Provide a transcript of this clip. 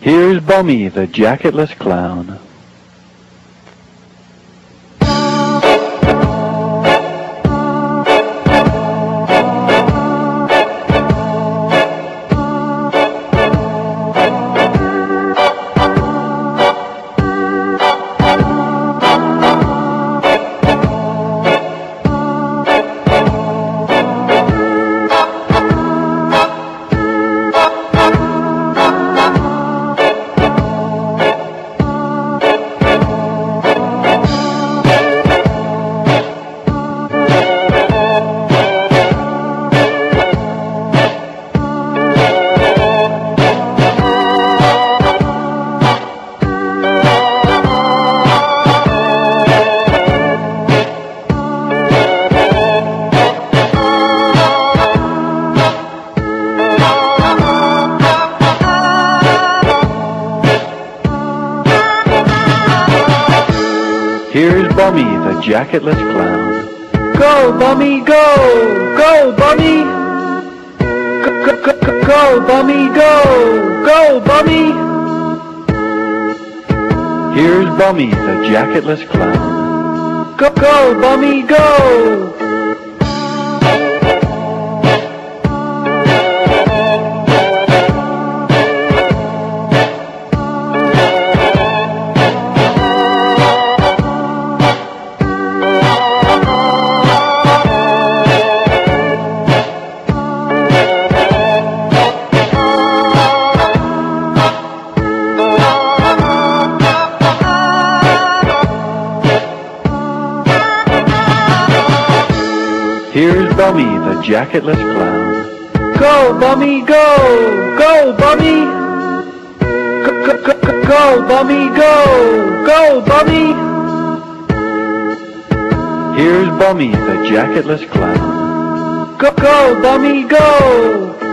Here's Bummy, the jacketless clown. Here's Bummy, the jacketless clown. Go, Bummy, go! Go, Bummy! Go, Bummy, go! Go, Bummy! Here's Bummy, the jacketless clown. Go, go, Bummy, go! Here's Bummy, the jacketless clown. Go, Bummy, go! Go, Bummy! Go, Bummy, go! Go, Bummy! Here's Bummy, the jacketless clown. Go, Bummy, go!